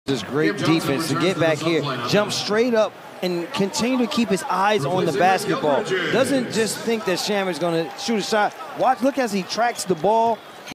This great defense to get back here, jump straight up, and continue to keep his eyes on the basketball. Doesn't just think that Shamet's going to shoot a shot. Watch, look as he tracks the ball